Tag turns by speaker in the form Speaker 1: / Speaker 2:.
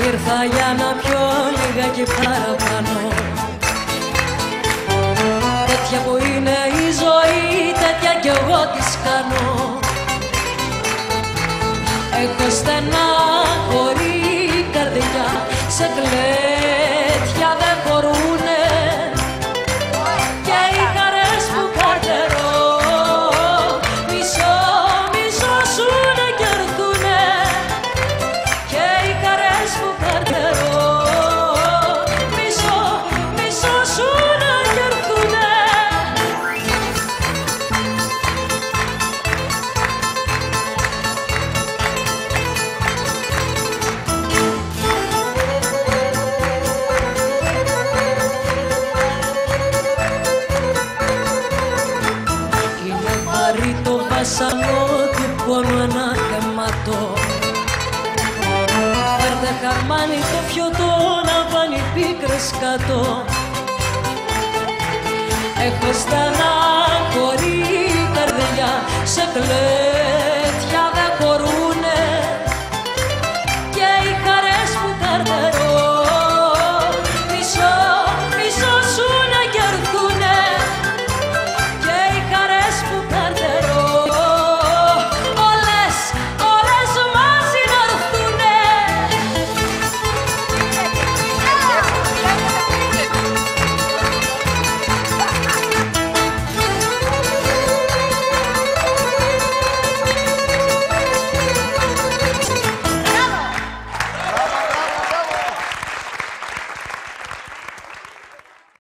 Speaker 1: Ήρθα για να πιω λίγα και παραπάνω. Τέτοια που είναι η ζωή, τέτοια κι εγώ της κάνω. Έχω στενάχωρη καρδιά, σε κλαίτια δεν χωρούνε και οι χαρές που καρτερώ μισό σου να κερδούνε και οι χαρές που καρτερώ μισό σου να κερδούνε. Το βασανό του πόνου ένα γεμάτο. Φέρτε χαρμάνι το πιωτό να πάνε πίκρες κάτω. Έχω στενάχωρη καρδιά, σε κλαίω